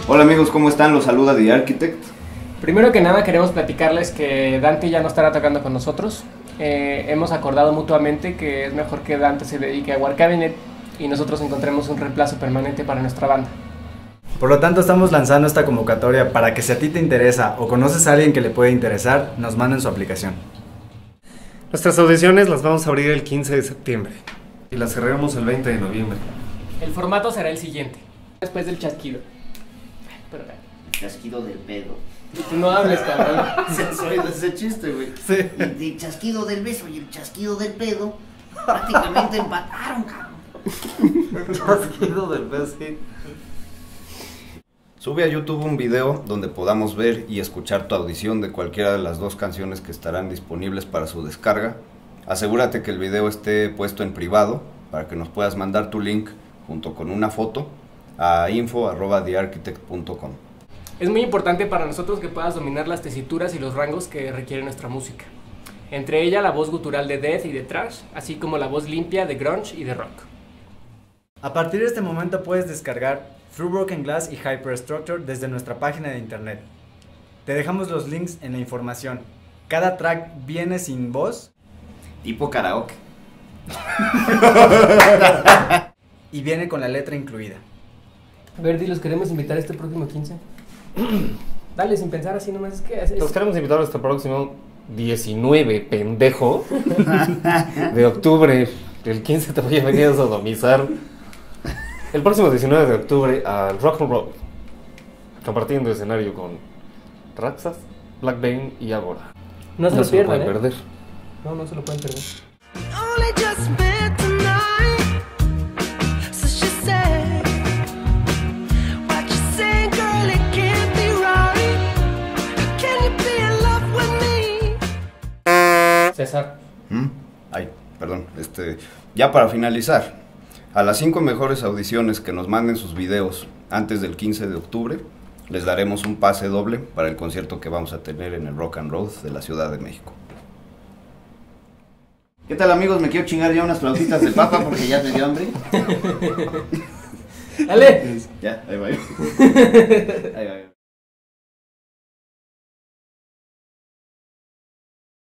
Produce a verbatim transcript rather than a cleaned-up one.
Hola amigos, ¿cómo están? Los saluda The Architect. Primero que nada queremos platicarles que Dante ya no estará tocando con nosotros. Eh, hemos acordado mutuamente que es mejor que Dante se dedique a War Cabinet y nosotros encontremos un reemplazo permanente para nuestra banda. Por lo tanto, estamos lanzando esta convocatoria para que si a ti te interesa o conoces a alguien que le puede interesar, nos manden su aplicación. Nuestras audiciones las vamos a abrir el quince de septiembre y las cerraremos el veinte de noviembre. El formato será el siguiente. Después del chasquido. Pero, El chasquido del pedo. tú no hables, cabrón. Soy de ese chiste, güey. Sí. El, el chasquido del beso y el chasquido del pedo prácticamente empataron, cabrón. El chasquido del beso. Sube a YouTube un video donde podamos ver y escuchar tu audición de cualquiera de las dos canciones que estarán disponibles para su descarga. Asegúrate que el video esté puesto en privado para que nos puedas mandar tu link junto con una foto a info arroba the architect punto com. Es muy importante para nosotros que puedas dominar las tesituras y los rangos que requiere nuestra música. Entre ella la voz gutural de death y de thrash, así como la voz limpia de grunge y de rock. A partir de este momento puedes descargar Through Broken Glass y Hyperstructure desde nuestra página de internet. Te dejamos los links en la información. Cada track viene sin voz Tipo karaoke. y viene con la letra incluida. Verdi, los queremos invitar este próximo quince. Dale, sin pensar así nomás, es que... Es, es... Los queremos invitar a este próximo diecinueve, pendejo, de octubre. El quince te voy a venir a sodomizar. El próximo diecinueve de octubre al Rock and Roll, compartiendo escenario con Raxas, Black Bane y Agora. No se No lo se lo pierdan, pueden ¿eh? perder. No, no se lo pueden perder. Only just met tonight, so she said, what you saying, girl, it can't be right. Can you be in love with me? César. ¿Mm? Ay, perdón, este, ya para finalizar, a las cinco mejores audiciones que nos manden sus videos antes del quince de octubre, les daremos un pase doble para el concierto que vamos a tener en el Rock and Roll de la Ciudad de México. ¿Qué tal, amigos? Me quiero chingar ya unas flautitas de papa porque ya me dio hambre. Dale. Ya, ahí va.